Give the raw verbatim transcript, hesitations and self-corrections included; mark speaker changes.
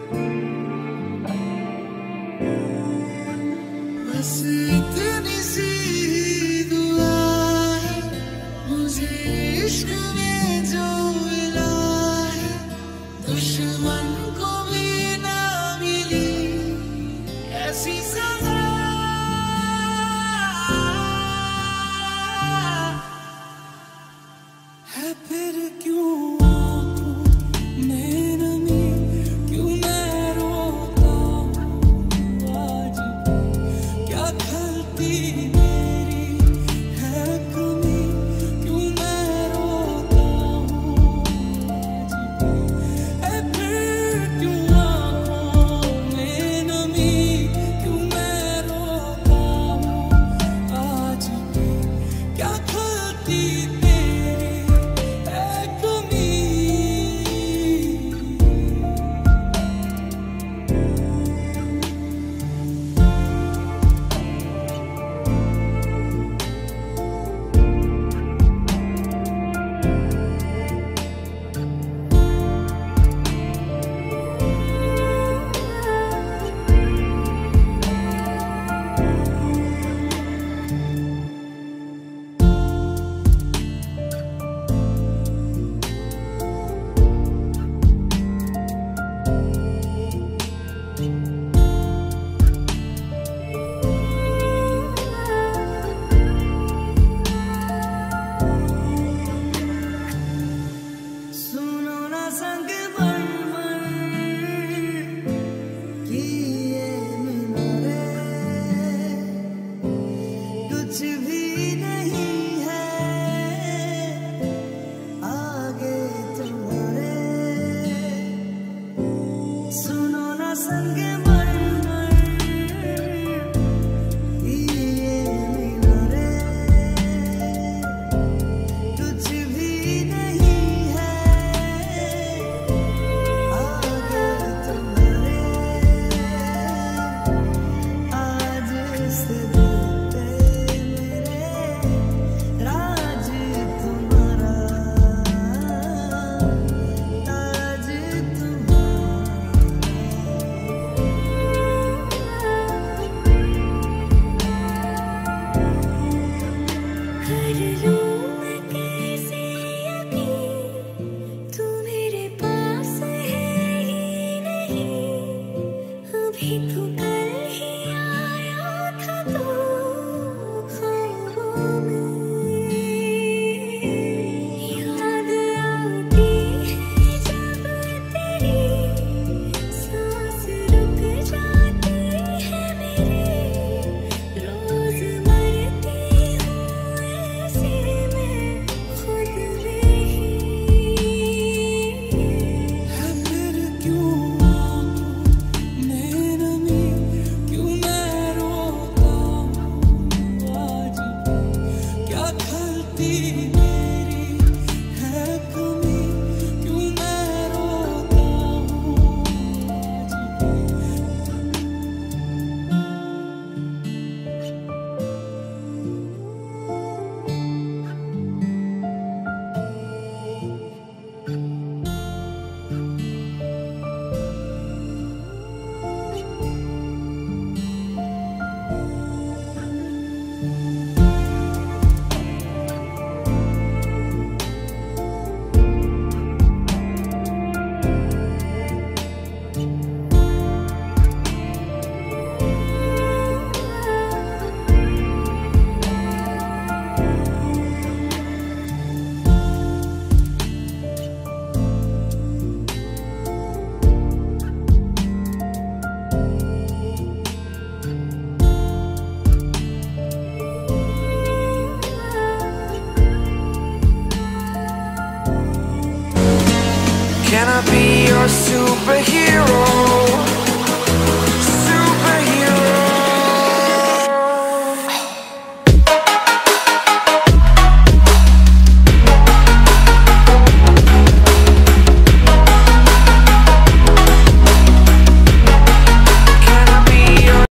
Speaker 1: बस इतनी सी दुआ है मुझे इश्क में जो मिला है, दुश्मन को भी ना मिली ऐसी सजा। है फिर क्यों आँखों में नमी, क्यों मैं रोता हूँ आज, क्या खलती मेरी है कमी, क्यों मैं रोता हूँ आज। है फिर क्यों आँखों में नमी, क्यों मैं रोता हूँ आज, क्या खलती कुछ भी नहीं है आगे तुम्हारे, सुनो ना संग मरमर ये मीनारे, कुछ भी नहीं है आगे तुम्हारे, आज से
Speaker 2: People